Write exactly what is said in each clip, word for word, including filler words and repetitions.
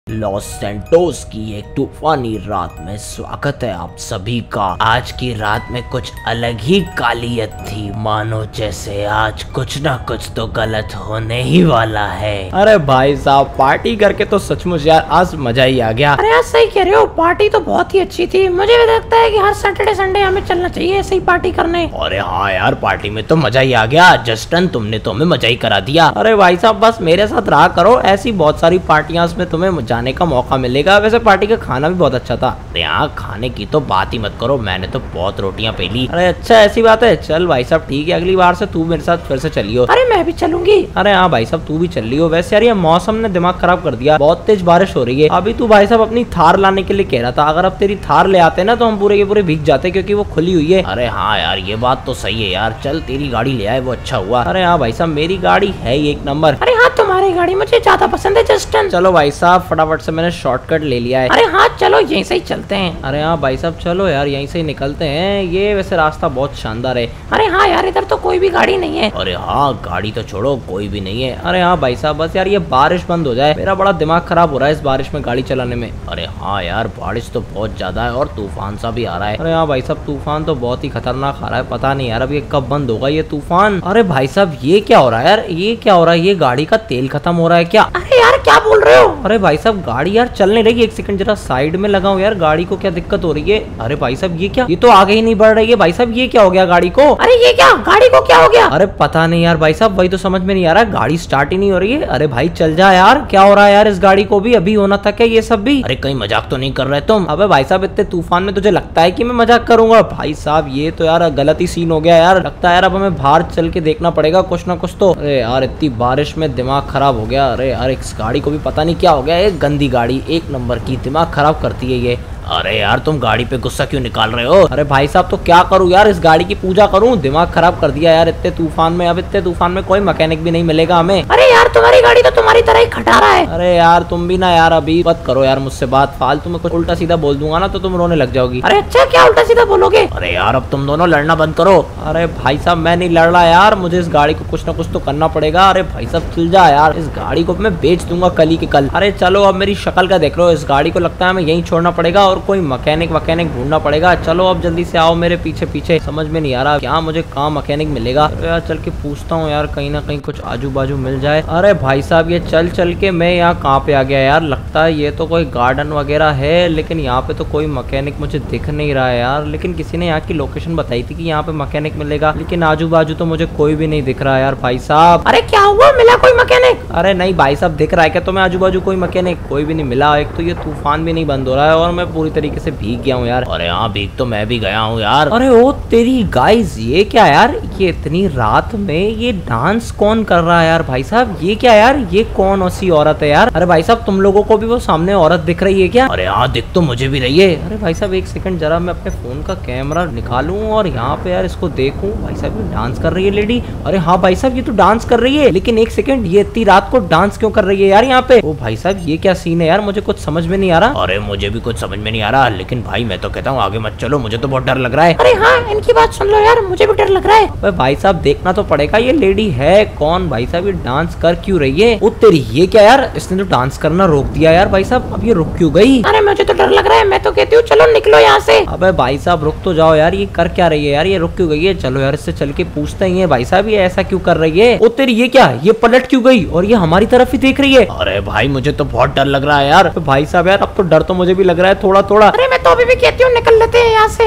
Los Santos की एक तूफानी रात में स्वागत है आप सभी का। आज की रात में कुछ अलग ही कालियत थी, मानो जैसे आज कुछ ना कुछ तो गलत होने ही वाला है। अरे भाई साहब, पार्टी करके तो सचमुच यार आज मजा ही आ गया। अरे यार सही कह रहे हो, पार्टी तो बहुत ही अच्छी थी। मुझे भी लगता है कि हर सैटरडे संडे हमें चलना चाहिए ऐसे ही पार्टी करने। अरे हाँ यार, पार्टी में तो मजा ही आ गया। जस्टन, तुमने तो हमें मजा ही करा दिया। अरे भाई साहब, बस मेरे साथ रहा करो, ऐसी बहुत सारी पार्टियां में तुम्हें जाने का मौका मिलेगा। वैसे पार्टी का खाना भी बहुत अच्छा था। यहाँ खाने की तो बात ही मत करो, मैंने तो बहुत रोटियां पी ली। अरे अच्छा, ऐसी बात है। चल भाई साहब ठीक है, अगली बार से तू मेरे साथ फिर से चलियो। अरे मैं भी चलूंगी। अरे हाँ भाई साहब, तू भी चल लियो। वैसे यार ये मौसम ने दिमाग खराब कर दिया, बहुत तेज बारिश हो रही है। अभी तू भाई साहब अपनी थार लाने के लिए कह रहा था, अगर अब तेरी थार ले आते ना तो हम पूरे के पूरे भीग जाते, क्योंकि वो खुली हुई है। अरे हाँ यार, ये बात तो सही है यार। चल तेरी गाड़ी ले आए, वो अच्छा हुआ। अरे हाँ भाई साहब, मेरी गाड़ी है ही एक नंबर। अरे हाँ, तुम्हारी गाड़ी मुझे ज्यादा पसंद है जस्टन। चलो भाई साहब, फटाफट से मैंने शॉर्टकट ले लिया है। अरे हाँ चलो, यहीं से ही चलते हैं। अरे हाँ भाई साहब, चलो यार यहीं से ही निकलते हैं। ये वैसे रास्ता बहुत शानदार है। अरे हाँ यार, इधर तो कोई भी गाड़ी नहीं है। अरे हाँ, गाड़ी तो छोड़ो, कोई भी नहीं है। अरे हाँ भाई साहब, बस यार ये बारिश बंद हो जाए, मेरा बड़ा दिमाग खराब हो रहा है इस बारिश में गाड़ी चलाने में। अरे हाँ यार, बारिश तो बहुत ज्यादा है और तूफान सा भी आ रहा है। अरे हाँ भाई साहब, तूफान तो बहुत ही खतरनाक आ रहा है। पता नहीं यार अब ये कब बंद होगा ये तूफान। अरे भाई साहब, ये क्या हो रहा है यार? ये क्या हो रहा है? ये गाड़ी का तेल खत्म हो रहा है क्या? अरे यार क्या बोल रहे हो? अरे भाई साहब, गाड़ी यार चल नहीं रही। एक सेकंड जरा साइड में लगाओ यार, गाड़ी को क्या दिक्कत हो रही है? अरे भाई साहब, ये क्या? ये तो आगे ही नहीं बढ़ रही है भाई साहब। ये क्या हो गया गाड़ी को? अरे ये क्या, गाड़ी को क्या हो गया? अरे पता नहीं यार भाई साहब, वही तो समझ में नहीं आ रहा, गाड़ी स्टार्ट ही नहीं हो रही है। अरे भाई चल जा यार, क्या हो रहा है यार? इस गाड़ी को भी अभी होना था क्या ये सब भी? अरे कहीं मजाक तो नहीं कर रहे तुम? अबे भाई साहब, इतने तूफान में तुझे लगता है कि मैं मजाक करूंगा? भाई साहब, ये तो यार गलत ही सीन हो गया यार। लगता है यार अब हमें बाहर चल के देखना पड़ेगा कुछ ना कुछ तो। अरे यार, इतनी बारिश में दिमाग खराब हो गया। अरे यार, इस गाड़ी को भी पता नहीं क्या हो गया। एक गंदी गाड़ी, एक नंबर की, दिमाग खराब करती है ये। अरे यार, तुम गाड़ी पे गुस्सा क्यों निकाल रहे हो? अरे भाई साहब, तो क्या करूं यार? इस गाड़ी की पूजा करूं? दिमाग खराब कर दिया यार इतने तूफान में। अब इतने तूफान में कोई मैकेनिक भी नहीं मिलेगा हमें। अरे यार, तुम्हारी गाड़ी तो तुम्हारी तरह ही खटा रहा है। अरे यार तुम भी ना यार अभी मत करो यार मुझसे बात। फालतू में कुछ उल्टा सीधा बोल दूंगा ना तो तुम रोने लग जाओगी। अरे अच्छा, क्या उल्टा सीधा बोलोगे? अरे यार, अब तुम दोनों लड़ना बंद करो। अरे भाई साहब, मैं नहीं लड़ रहा यार, मुझे इस गाड़ी को कुछ ना कुछ तो करना पड़ेगा। अरे भाई साहब चल जा यार, इस गाड़ी को मैं बेच दूंगा कल ही के कल। अरे चलो, अब मेरी शक्ल का देख लो, इस गाड़ी को लगता है हमें यहीं छोड़ना पड़ेगा और कोई मैकेनिक मैकेनिक ढूंढना पड़ेगा। चलो अब जल्दी से आओ मेरे पीछे पीछे। समझ में नहीं आ रहा क्या मुझे कहाँ मैकेनिक मिलेगा। अरे यार चल के पूछता हूँ यार, कहीं ना कहीं कुछ आजू बाजू मिल जाए। अरे भाई साहब, ये चल चल के मैं यहाँ कहाँ पे आ गया यार? लगता है ये तो कोई गार्डन वगैरह है, लेकिन यहाँ पे तो कोई मैकेनिक मुझे दिख नहीं रहा है यार। लेकिन किसी ने यहाँ की लोकेशन बताई थी कि यहाँ पे मैकेनिक मिलेगा, लेकिन आजू बाजू तो मुझे कोई भी नहीं दिख रहा है यार भाई साहब। अरे क्या हुआ, मिला कोई मैकेनिक? अरे नहीं भाई साहब, दिख रहा है क्या तुम्हें आजू बाजू कोई मैकेनिक? कोई भी नहीं मिला। एक तो ये तूफान भी नहीं बंद हो रहा है और मैं पूरी तरीके से भीग गया हूँ यार। अरे हाँ, भीग तो मैं भी गया हूँ यार। अरे ओ तेरी गाइस, ये क्या यार? ये इतनी रात में ये डांस कौन कर रहा है यार भाई साहब? ये क्या यार? ये कौन सी औरत है यार? अरे भाई साहब, तुम लोगों को भी वो सामने औरत दिख रही है क्या? अरे हाँ, दिख तो मुझे भी रही है। अरे भाई साहब एक सेकंड, जरा मैं अपने फोन का कैमरा निकालूं और यहाँ पे यार इसको देखूं। भाई साहब ये डांस कर रही है लेडी। अरे हाँ भाई साहब, ये तो डांस कर रही है, लेकिन एक सेकंड, ये इतनी रात को डांस क्यों कर रही है यार यहाँ पे? ओ भाई साहब, ये क्या सीन है यार? मुझे कुछ समझ में नहीं आ रहा। अरे मुझे भी कुछ समझ में नहीं आ रहा, लेकिन भाई मैं तो कहता हूँ आगे मत चलो, मुझे तो बहुत डर लग रहा है। अरे हाँ, इनकी बात सुन लो यार, मुझे भी डर लग रहा है। अरे भाई साहब, देखना तो पड़ेगा ये लेडी है कौन। भाई साहब ये डांस कर क्यों रही है? ओ तेरी, ये क्या यार? इसने तो डांस करना रोक दिया यार भाई साहब। अब ये रुक क्यों गई? अरे मुझे तो डर लग रहा है, मैं तो कहती हूँ चलो निकलो यहाँ से। अबे भाई साहब रुक तो जाओ यार, ये कर क्या रही है यार? ये रुक क्यों गई है? चलो यार इससे चल के पूछते ही है। भाई साहब ये ऐसा क्यों कर रही है? ओ तेरी, ये क्या? ये पलट क्यों गई और ये हमारी तरफ ही देख रही है? अरे भाई, मुझे तो बहुत डर लग रहा है यार। भाई साहब यार, अब तो डर तो मुझे भी लग रहा है थोड़ा थोड़ा। अरे मैं तो अभी भी कहती हूँ निकल लेते हैं यहाँ से।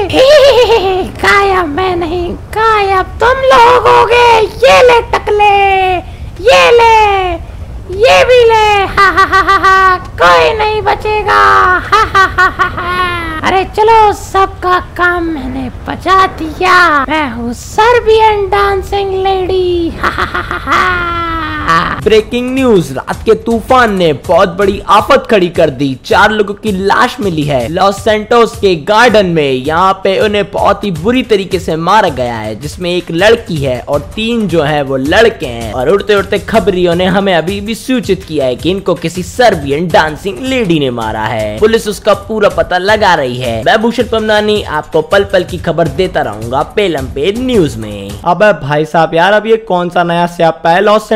गायब मैं नहीं, गायब तुम लोग हो गए। ये ले टकले, ये ले, ये भी ले। हा हा हा हा हा, कोई नहीं बचेगा। हा हा हा हा हा। अरे चलो, सबका काम मैंने बचा दिया। मैं हूँ सर्बियन डांसिंग लेडी। हा हा हा हा हा। ब्रेकिंग न्यूज, रात के तूफान ने बहुत बड़ी आफत खड़ी कर दी। चार लोगों की लाश मिली है लॉस सैंटोस के गार्डन में। यहाँ पे उन्हें बहुत ही बुरी तरीके से मारा गया है, जिसमें एक लड़की है और तीन जो है वो लड़के हैं। और उड़ते उड़ते खबरियों ने हमें अभी भी सूचित किया है कि इनको किसी सर्बियन डांसिंग लेडी ने मारा है। पुलिस उसका पूरा पता लगा रही है। मैं भूषण पमनानी आपको पल पल की खबर देता रहूंगा पेलम पे न्यूज में। अब भाई साहब यार, अब ये कौन सा नया स्यापा है लॉस सैंटोस में?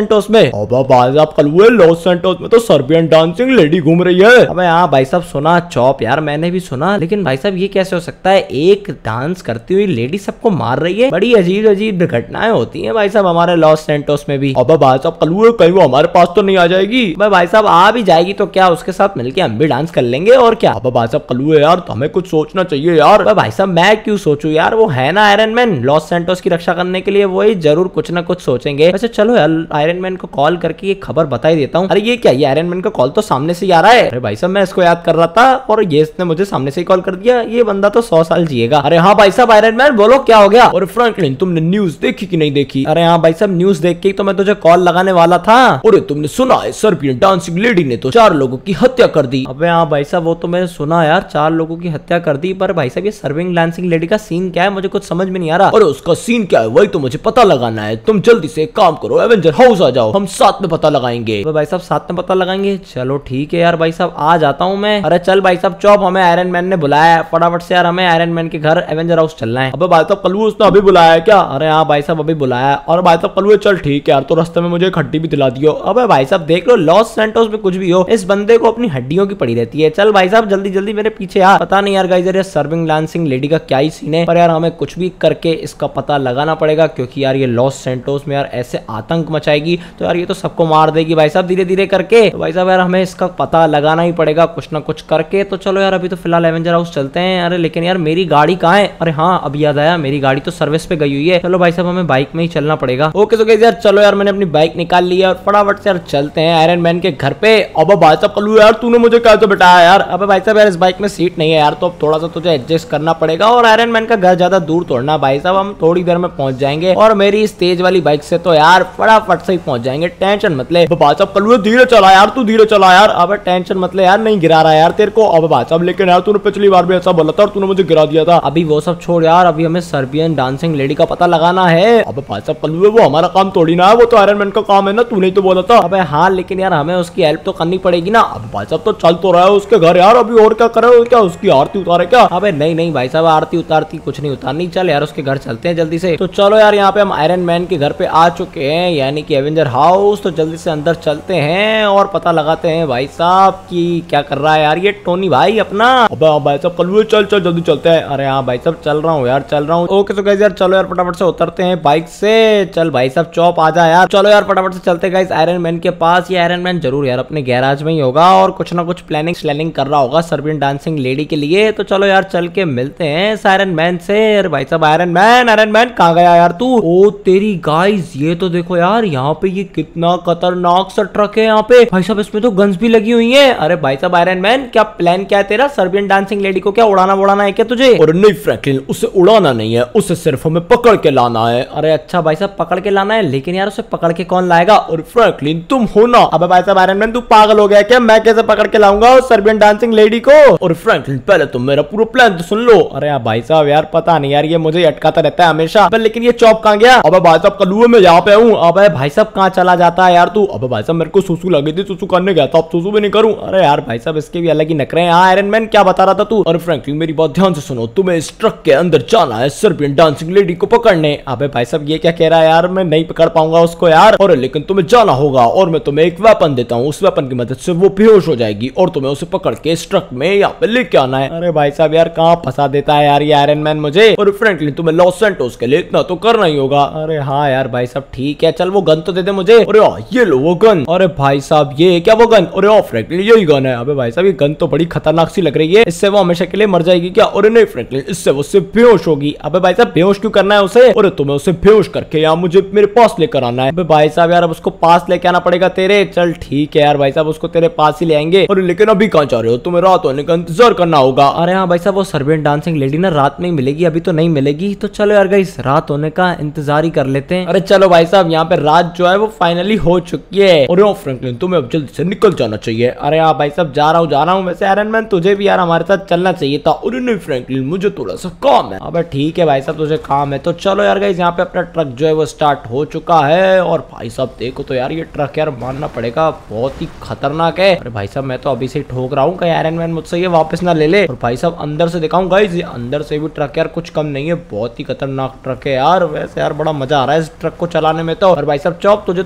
अबे भाई साहब कलुए लॉस सैंटोस में तो सर्बियन डांसिंग लेडी घूम रही है। अबे हाँ भाई साहब सुना चौप यार, मैंने भी सुना, लेकिन भाई साहब ये कैसे हो सकता है, एक डांस करती हुई लेडी सबको मार रही है। बड़ी अजीब अजीब घटनाएं होती हैं भाई साहब हमारे लॉस सैंटोस में भी। अबे भाई साहब कलुए कहीं वो हमारे पास तो नहीं आ जाएगी? भाई भाई साहब आ भी जाएगी तो क्या, उसके साथ मिलके हम भी डांस कर लेंगे और क्या। अबे भाई साहब कलुए यार हमें कुछ सोचना चाहिए यार। भाई साहब मैं क्यों सोचूं यार, वो है ना आयरन मैन, लॉस सैंटोस की रक्षा करने के लिए वही जरूर कुछ ना कुछ सोचेंगे। वैसे चलो यार आयरन मैन को कॉल करके ये खबर बता ही देता हूँ। अरे ये क्या, ये आयरन मैन का कॉल तो सामने से ही आ रहा है। अरे भाई साहब मैं इसको याद कर रहा था और ये इसने मुझे सामने से ही कॉल कर दिया, ये बंदा तो सौ साल जिएगा। अरे हाँ भाई साहब आयरन मैन बोलो क्या हो गया। और फ्रैंकलिन तुमने न्यूज देखी कि नहीं देखी? अरे हाँ भाई साहब न्यूज देख के तो मैं तुझे कॉल लगाने वाला था। अरे तुमने सुना है सर्बियन डांसिंग लेडी ने तो चार लोगों की हत्या कर दी। अबे हाँ भाई साहब वो तो मैंने सुना यार, चार लोगों की हत्या कर दी, पर भाई साहब ये सर्बियन डांसिंग लेडी का सीन क्या है मुझे कुछ समझ में नहीं आ रहा। और उसका सीन क्या है वही तो मुझे पता लगाना है। तुम जल्दी से एक काम करो, एवेंजर हाउस आ जाओ, हम साथ में पता लगाएंगे। भाई साहब साथ में पता लगाएंगे, चलो ठीक है यार भाई साहब आ जाता हूँ मैं। अरे चल भाई साहब चौप, हमें आयरन मैन ने बुलाया है, फटाफट से यार हमें आयरन मैन के घर एवेंजर हाउस चलना है। अबे भाई साहब कलू उसने अभी बुलाया है क्या? अरे हाँ भाई साहब अभी बुलाया है। और भाई साहब कलू चल ठीक है यार, तो रास्ते में मुझे एक हड्डी भी दिला दियो। अबे भाई साहब देख लो लॉस सैंटोस में कुछ भी हो, इस बंदे को अपनी हड्डियों की पड़ी रहती है। चल भाई साहब जल्दी जल्दी मेरे पीछे आ। पता नहीं यार गाइस यार सर्बियन डांसिंग लेडी का क्या ही सीन है, पर यार हमें कुछ भी करके इसका पता लगाना पड़ेगा, क्योंकि यार ये लॉस सैंटोस में यार ऐसे आतंक मचाएगी तो यार ये तो सबको मार देगी भाई साहब धीरे धीरे करके। तो भाई साहब यार हमें इसका पता लगाना ही पड़ेगा कुछ ना कुछ करके। तो चलो यार अभी तो फिलहाल एवेंजर हाउस चलते हैं। अरे लेकिन यार मेरी गाड़ी कहाँ है? अरे हाँ अब याद आया, मेरी गाड़ी तो सर्विस पे गई हुई है। चलो भाई साहब हमें बाइक में ही चलना पड़ेगा। ओके तो गाइस यार चलो यार मैंने अपनी बाइक निकाल ली है और फटाफट से यार चलते हैं आयरन मैन के घर पे। अब भाई साहब कलू यार तूने मुझे क्या तो बिठाया यार। अब भाई साहब यार इस बाइक में सीट नहीं है यार, तो अब थोड़ा सा तुझे एडजस्ट करना पड़ेगा। और आयरन मैन का घर ज्यादा दूर तोड़ना भाई साहब, हम थोड़ी देर में पहुंच जाएंगे और मेरी इस तेज वाली बाइक से तो यार फटाफट से ही पहुंच जाएंगे, टेंशन मत ले। भाई साहब कलू धीरे चला यार, तू धीरे चला यार। अब टेंशन मत ले यार, नहीं गिरा रहा यार तेरे को। अब भाई साहब लेकिन यार तूने पिछली बार भी ऐसा बोला था और तूने मुझे गिरा दिया था। अभी वो सब छोड़ यार, अभी हमें सर्बियन डांसिंग लेडी का पता लगाना है। अब भाई साहब कलू वो हमारा काम थोड़ी ना है, वो तो आयरन मैन का काम है ना, तूने तो बोला था। अब हाँ लेकिन यार हमें उसकी हेल्प तो करनी पड़ेगी ना। अब भाई साहब तो चल तो रहा है उसके घर यार, अभी और क्या करे, क्या उसकी आरती उतारे क्या? अबे नहीं नहीं भाई साहब आरती उतारती कुछ नहीं उतारनी, चल यार उसके घर चलते हैं जल्दी से। तो चलो यार यहाँ पे हम आयरन मैन के घर पे आ चुके हैं, यानी कि एवेंजर हाउस। तो जल्दी से अंदर चलते हैं और पता लगाते हैं भाई साहब की क्या कर रहा है यार ये टोनी भाई अपना। अब भाई साहब कल चल चल जल्दी चलते हैं। अरे हाँ भाई साहब चल रहा हूँ यार चल रहा हूँ। ओके तो गाइस यार चलो यार फटाफट से उतरते हैं बाइक से। चल भाई साहब चौप आ जा यार, चलो यार फटाफट से चलते गाइस आयरन मैन के पास। ये आयरन मैन जरूर यार अपने गैराज में ही होगा और कुछ ना कुछ प्लानिंग स्लैनिंग कर रहा होगा सर्बियन डांसिंग लेडी के लिए। तो चलो यार चल के मिलते हैं इस आयरन मैन से। अरे भाई साहब आयरन मैन आयरन मैन कहाँ गया यार तू? ओ तेरी गाइस ये तो देखो यार यहाँ पे ये कितना खतरनाक सा ट्रक है यहाँ पे। भाई साहब इसमें तो गन्स भी लगी हुई है। अरे भाई साहब आयरन मैन क्या प्लान क्या है तेरा? सर्बियन डांसिंग लेडी को क्या उड़ाना उड़ाना है क्या तुझे? और नहीं फ्रैंकलिन उसे उड़ाना नहीं है, उसे सिर्फ हमें पकड़ के लाना है। अरे अच्छा भाई साहब पकड़ के लाना है, लेकिन यार उसे पकड़ के कौन लाएगा? और फ्रैंकलिन तुम हो ना। अब भाई साहब आयरन मैन तू पागल हो गया क्या? मैं कैसे पकड़ के लाऊंगा उस सर्बियन डांसिंग लेडी को? और फ्रैंकलिन पहले तुम मेरा पूरा प्लान तो सुन लो। अरे भाई साहब यार पता नहीं यार ये मुझे अटकाता रहता है हमेशा। लेकिन ये चौप कहाँ गया? अब भाई साहब कलुए में यहाँ पे हूँ। अब भाई साहब कहाँ चला जाता है यार तू? अब भाई साहब मेरे को सुसु लगी थी, सुसु करने गया था, अब सुसु भी नहीं करूँ। अरे यार भाई साहब इसके भी अलग ही नखरे हैं। आयरन मैन क्या बता रहा था तू? और फ्रैंकलिन मेरी बात ध्यान से सुनो, तुम्हें इस ट्रक के अंदर जाना है सर्बियन डांसिंग लेडी को पकड़ने। अबे भाई साहब ये क्या कह रहा है यार, मैं नहीं पकड़ पाऊंगा उसको यार। और लेकिन तुम्हें जाना होगा और मैं तुम्हें एक वेपन देता हूँ, उस वेपन की मदद से वो बेहोश हो जाएगी और तुम्हें उसे पकड़ के इस ट्रक में यहाँ पे लेके आना है। अरे भाई साहब यार कहाँ फंसा देता है यार ये आयरन मैन मुझे। और फ्रैंकलिन तुम्हें लॉस सैंटोस के लिए इतना तो करना ही होगा। अरे हाँ यार भाई साहब ठीक है, चल वो गन तो दे दे मुझे। अरे ये लो वो गन। अरे भाई साहब ये क्या वो गन? अरे फ्रैंकलिन यही गन है। अबे भाई साहब ये गन तो बड़ी खतरनाक सी लग रही है, इससे वो हमेशा के लिए मर जाएगी क्या? और नहीं फ्रैंकलिन इससे वो सिर्फ बेहोश होगी। अबे भाई साहब बेहोश क्यों करना है उसे? और तुम्हें उसे बेहोश करके यहाँ मुझे मेरे पास लेकर आना है। अबे भाई साहब यार अब उसको पास लेके आना पड़ेगा तेरे। चल ठीक है यार भाई साहब उसको तेरे पास ही ले आएंगे। और लेकिन अभी कहाँ जा रहे हो? तुम्हें रात होने का इंतजार करना होगा। अरे हाँ भाई साहब वो सर्बियन डांसिंग लेडी ना रात में ही मिलेगी, अभी तो नहीं मिलेगी। तो चलो यार गाइस रात होने का इंतजार ही कर लेते हैं। अरे चलो भाई साहब यहाँ पे रात जो है वो फाइनली हो चुकी है। और फ्रैंकलिन तुम्हें अब जल्दी से निकल जाना चाहिए। अरे हाँ भाई साहब जा रहा हूँ जा रहा हूँ। वैसे आयरन मैन तुझे भी यार हमारे साथ चलना चाहिए था। और नहीं फ्रैंकलिन मुझे थोड़ा सा काम है। अबे ठीक है भाई साहब तुझे काम है। तो चलो यार गाइस यहाँ पे अपना ट्रक जो है वो स्टार्ट हो चुका है। और भाई साहब देखो तो यार ये ट्रक यार मानना पड़ेगा बहुत ही खतरनाक है। अरे भाई साहब मैं तो अभी से ठोक रहा हूँ कहीं आयरन मैन मुझसे ये वापस ना ले ले। और भाई साहब अंदर से दिखाऊं गाइस, ये अंदर से भी ट्रक यार कुछ कम नहीं है, बहुत ही खतरनाक ट्रक है यार। वैसे यार बड़ा मजा आ रहा है इस ट्रक को चलाने में तो। और भाई साहब चौप तुझे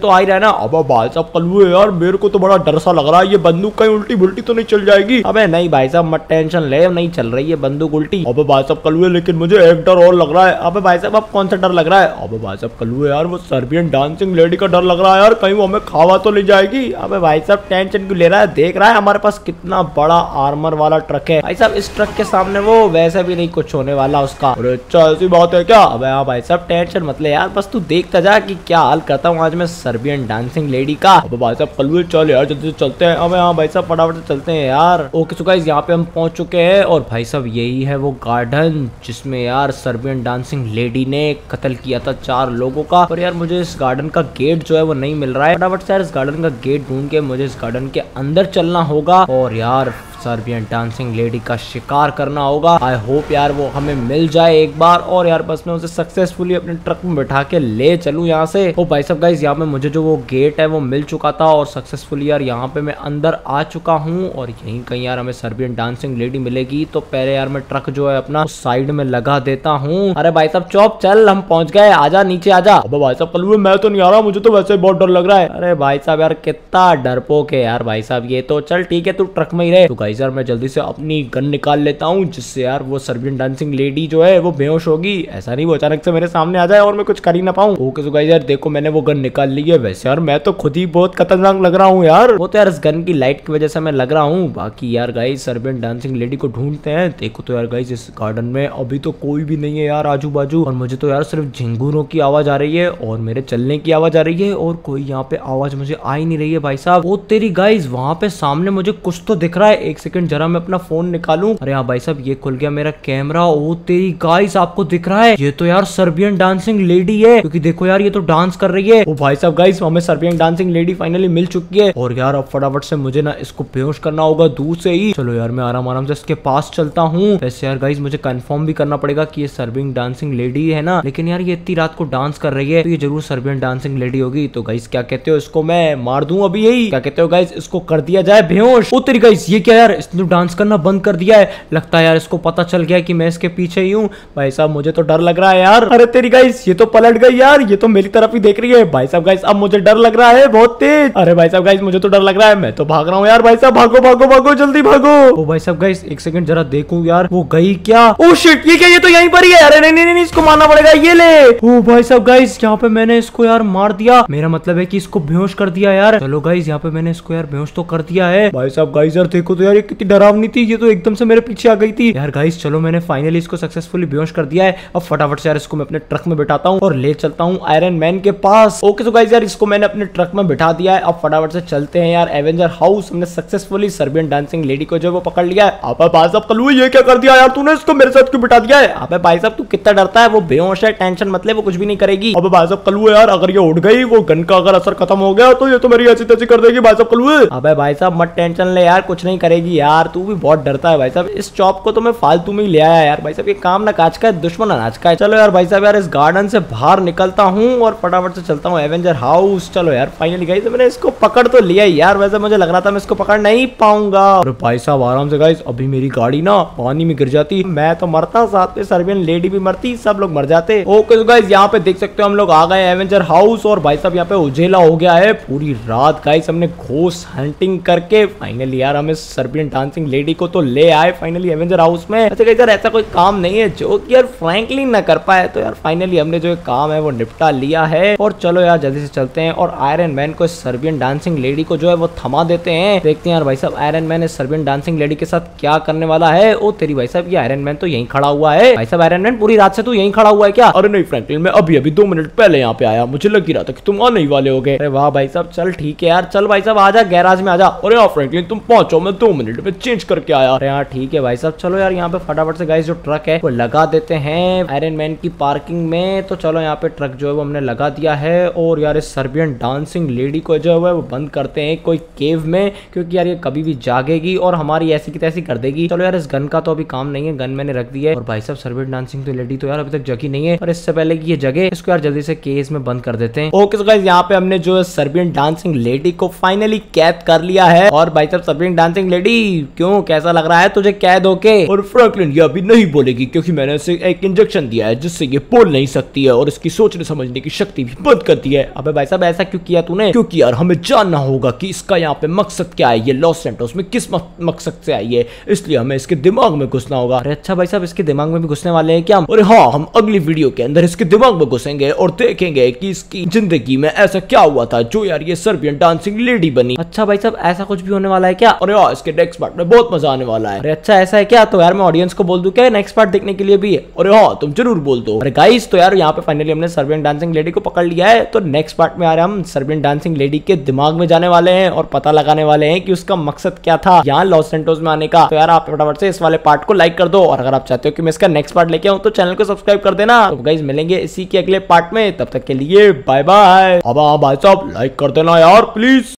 तो आ ही रहा है ना। अब भाई साहब कलुए यार मेरे को तो बड़ा डर सा लग रहा है, ये बंदूक कहीं उल्टी बुल्टी तो नहीं चल जाएगी। अबे नहीं भाई साहब मत टेंशन ले, नहीं चल रही है बंदूक उल्टी। अबे भाई साहब कलुए लेकिन मुझे एक डर और लग रहा है। अबे भाई साहब अब कौन सा डर लग रहा है? अबे भाई साहब कलुए यार वो सर्बियन डांसिंग लेडी का डर लग रहा है यार, कहीं वो हमें खावा तो ले जाएगी। अबे भाई साहब टेंशन क्यों ले रहा है, देख रहा है हमारे पास कितना बड़ा आर्मर वाला ट्रक है भाई साहब, इस ट्रक के सामने वो वैसे भी नहीं कुछ होने वाला उसका। अरे अच्छा ऐसी बात है क्या? अबे हाँ भाई साहब टेंशन मत ले यार, बस तू देखता जा कि क्या हाल करता हूँ आज मैं सर्बियन डांसिंग लेडी का। अबे भाई साहब कलुए चल यार जल्दी से चलते हैं। अबे हाँ भाई साहब फटाफट से चलते हैं यार। ओके सो गाइस यहाँ पे हम पहुंच चुके हैं और भाई साहब यही है वो गार्डन जिसमें यार सर्बियन डांसिंग लेडी ने कत्ल किया था चार लोगों का। और यार मुझे इस गार्डन का गेट जो है वो नहीं मिल रहा है, फटाफट से यार इस गार्डन का गेट ढूंढ के मुझे इस गार्डन के अंदर चलना होगा और यार सर्बियन डांसिंग लेडी का शिकार करना होगा। आई होप यार वो हमें मिल जाए एक बार और यार बस मैं उसे सक्सेसफुली अपने ट्रक में बैठा के ले चलूं यहाँ से। ओ भाई साहब गाइस यहाँ पे मुझे जो वो गेट है वो मिल चुका था और सक्सेसफुली यार यहाँ पे मैं अंदर आ चुका हूँ और यहीं कहीं यार हमें सर्बियन डांसिंग लेडी मिलेगी। तो पहले यार मैं ट्रक जो है अपना साइड में लगा देता हूँ। अरे भाई साहब चौप चल, हम पहुंच गए, आजा नीचे आजा। अब भाई साहब कलुए मैं तो नहीं आ रहा, मुझे तो वैसे बहुत डर लग रहा है। अरे भाई साहब यार कितना डरपोक है यार भाई साहब ये तो। चल ठीक है तू ट्रक में ही रहे। तो गाइस यार मैं जल्दी से अपनी गन निकाल लेता हूँ जिससे यार वो सर्बियन डांसिंग लेडी जो है वो बेहोश होगी, ऐसा नहीं वो अचानक से मेरे सामने आ जाए और मैं कुछ कर ही ना पाऊँ। ओके तो गाइस यार देखो मैंने वो गन निकाल ली है। वैसे यार मैं तो खुद ही बहुत खतरनाक लग रहा हूँ यार, वो तो यार इस गन की लाइट की वजह से मैं लग रहा हूँ। बाकी यार गाइस सर्बियन डांसिंग लेडी को ढूंढते हैं। देखो तो यार गाइस इस गार्डन में अभी तो कोई भी नहीं है यार आजू बाजू और मुझे तो यार सिर्फ झिंगुरों की आवाज आ रही है और मेरे चलने की आवाज आ रही है और कोई यहाँ पे आवाज मुझे आ ही नहीं रही है भाई साहब। वो तेरी गाइस वहां पे सामने मुझे कुछ तो दिख रहा है, एक सेकंड जरा मैं अपना फोन निकालूं। अरे हाँ भाई साहब ये खुल गया मेरा कैमरा। ओ तेरी गाइस आपको दिख रहा है ये तो यार सर्बियन डांसिंग लेडी है, क्योंकि देखो यार ये तो डांस कर रही है। ओ भाई साहब गाइस हमें सर्बियन डांसिंग लेडी फाइनली मिल चुकी है और यार अब फटाफट से मुझे ना इसको बेहोश करना होगा दूर से ही। चलो यार मैं आराम आराम से इसके पास चलता हूँ। वैसे यार गाइस मुझे कंफर्म भी करना पड़ेगा कि ये सर्बियन डांसिंग लेडी है ना, लेकिन यार ये इतनी रात को डांस कर रही है तो ये जरूर सर्बियन डांसिंग लेडी होगी। तो गाइस क्या कहते हो इसको मैं मार दूं अभी यही, क्या कहते हो गाइस इसको कर दिया जाए बेहोश। ओ तेरी गाइस ये क्या यार, इसने डांस करना बंद कर दिया है, लगता है यार इसको पता चल गया कि मैं इसके पीछे ही हूँ। भाई साहब मुझे तो डर लग रहा है यार। अरे तेरी गाइस ये तो पलट गई यार, ये तो मेरी तरफ ही देख रही है। भाई साहब गाइस अब मुझे डर लग रहा है बहुत तेज। अरे भाई साहब गाइस मुझे तो डर लग रहा है, मैं तो भाग रहा हूँ यार। भाई साहब भागो भागो भागो जल्दी भागो। ओ भाई साहब गाइस एक सेकंड जरा देखूं यार वो गई क्या। ओ शिट ये क्या, ये तो यहीं पर ही है। अरे नहीं नहीं नहीं इसको मारना पड़ेगा, ये ले। ओ भाई साहब गाइस यहाँ पे मैंने इसको यार मार दिया, मेरा मतलब है कि इसको बेहोश कर दिया यार। चलो गाइस यहाँ पे मैंने इसको यार बेहोश तो कर दिया है। भाई साहब गाइस यार देखो तो यार ये कितनी डरावनी थी, ये तो एकदम से मेरे पीछे आ गई थी यार। गाइस चलो मैंने फाइनली इसको सक्सेसफुली बेहोश कर दिया है। अब फटाफट से यार इसको मैं अपने ट्रक में बिठाता हूँ और ले चलता हूँ आयरन मैन के पास। ओके तो गाइस यार इसको मैंने अपने ट्रक में बिठा दिया है। अब फटाफट से चलते हैं यार एवेंजर हाउस। हमने सक्सेसफुली सर्बियन डांसिंग लेडी को जो वो पकड़ लिया है। अब भाई साहब कलुए ये क्या कर दिया यार तूने, इसको मेरे साथ क्यों बिठा दिया है? अबे भाई साहब तू कितना डरता है, वो बेहोश है टेंशन मत ले, वो कुछ भी नहीं करेगी। अब भाई साहब कलुए यार अगर ये उड़ गई, वो गन का अगर असर खत्म हो गया तो ये तो मेरी ऐसी तैसी कर देगी भाई साहब कलुए। अबे भाई साहब मत टेंशन ले यार, कुछ नहीं करेगी यार, तू भी बहुत डरता है भाई साहब। इस चॉप को तो मैं फालतू में ही ले आया यार भाई साहब, ये काम ना काज का है दुश्मन अनाज का है। चलो यार भाई साहब यार इस गार्डन से बाहर निकलता हूँ और फटाफट से चलता हूँ एवेंजर हाउस। चलो यार फाइनली गाइस मैंने इसको पकड़ तो लिया यार, वैसे मुझे लग रहा था मैं इसको पकड़ नहीं पाऊंगा। अरे भाई साहब आराम से गाइस, अभी मेरी गाड़ी ना पानी में गिर जाती, मैं तो मरता, साथ में सर्बियन लेडी भी मरती, सब लोग मर जाते। ओके तो गाइस यहाँ पे देख सकते हो हम लोग आ गए एवेंजर हाउस और भाई साहब यहाँ पे उजेला हो गया है पूरी रात। गाइस हमने घोस्ट हंटिंग करके फाइनली यार हमें सर्बियन डांसिंग लेडी को तो ले आए फाइनली एवेंजर हाउस में। अच्छा गाइस यार ऐसा कोई काम नहीं है जो कि यार फ्रैंकलिन ना कर पाए, तो यार फाइनली हमने जो काम है वो निपटा लिया है। और चलो यार जल्दी से चलते हैं और आयरन मैन को सर्बियन डांसिंग लेडी को जो है वो थमा देते हैं। देखते हैं यार भाई साहब Iron Man Serbian dancing lady के साथ क्या करने वाला है। ओ तेरी भाई साहब ये आयरन मैन तो यहीं खड़ा हुआ है। भाई साहब आयरन मैन पूरी रात से तू यहीं खड़ा हुआ है क्या? अरे नहीं फ्रैंकलिन मैं अभी अभी दो मिनट पहले यहाँ पे आया, मुझे लग ही रहा था कि तुम आने ही वाले होगे। अरे वाह भाई साहब चल ठीक है यार, चल भाई साहब आजा गैराज में आजा। अरे यार फ्रैंकलिन तुम पहुंचो, मैं दो मिनट में चेंज करके आया। अरे यार ठीक है भाई साहब, चलो यार यहाँ पे फटाफट से गाइस जो ट्रक है वो लगा देते हैं आयरन मैन की पार्किंग में। तो चलो यहाँ पे ट्रक जो है वो हमने लगा दिया है और यार इस सर्बियन डांसिंग लेडी को जो है वो बंद करते हैं कोई केव में, क्योंकि यार ये कभी भी जागेगी और हमारी ऐसी की तैसी कर देगी। चलो यार इस गन का तो अभी काम नहीं है, गन मैंने रख दी है। और भाई साहब सर्बियन डांसिंग तो लेडी तो यार अभी तक जगी नहीं है, और इससे पहले कि ये जगे इसको यार जल्दी से केस में बंद कर देते हैं। ओके सो गाइस यहाँ पे हमने जो सर्बियन डांसिंग लेडी को फाइनली कैद कर लिया है। और भाई साहब सर्बियन डांसिंग लेडी बेटी क्यों, कैसा लग रहा है तुझे कैद होके? और फ्रैंकलिन ये अभी नहीं बोलेगी क्योंकि मैंने इसे एक इंजेक्शन दिया है जिससे ये बोल नहीं सकती है और इसकी सोचने समझने की शक्ति भी बंद कर दी है। अबे भाई साहब ऐसा क्यों किया तूने? क्योंकि यार हमें जानना होगा कि इसका यहाँ पे मकसद क्या है, ये लॉस सैंटोस में किस मकसद से आई है, इसलिए हमें इसके दिमाग में घुसना होगा। अरे अच्छा भाई साहब इसके दिमाग में भी घुसने वाले हैं क्या? अरे हाँ, हम अगली वीडियो के अंदर इसके दिमाग में घुसेंगे और देखेंगे कि इसकी जिंदगी में ऐसा क्या हुआ था जो यार ये सर्बियन डांसिंग लेडी बनी। अच्छा भाई साहब ऐसा कुछ भी होने वाला है क्या? अरे हाँ, इसके नेक्स्ट पार्ट में बहुत मजा आने वाला है। अरे अच्छा ऐसा है क्या? तो यार मैं ऑडियंस को बोल दूं क्या नेक्स्ट पार्ट देखने के लिए भी? अरे हाँ तुम जरूर बोल दो। अरे गाइस तो यार यहाँ पे फाइनली हमने सर्बियन डांसिंग लेडी को पकड़ लिया है, तो नेक्स्ट पार्ट में यार हम सर्बियन डांसिंग लेडी के दिमाग में जाने वाले हैं और पता लगाने वाले हैं कि उसका मकसद क्या था यहाँ लॉस सैंटोस में आने का। तो यार आप फटाफट से इस वाले पार्ट को लाइक कर दो और अगर आप चाहते हो कि मैं इसका नेक्स्ट पार्ट लेके आऊं तो चैनल को सब्सक्राइब कर देना। तो गाइस मिलेंगे इसी के अगले पार्ट में, तब तक के लिए बाय बाय। अब भाई साहब लाइक कर देना यार प्लीज।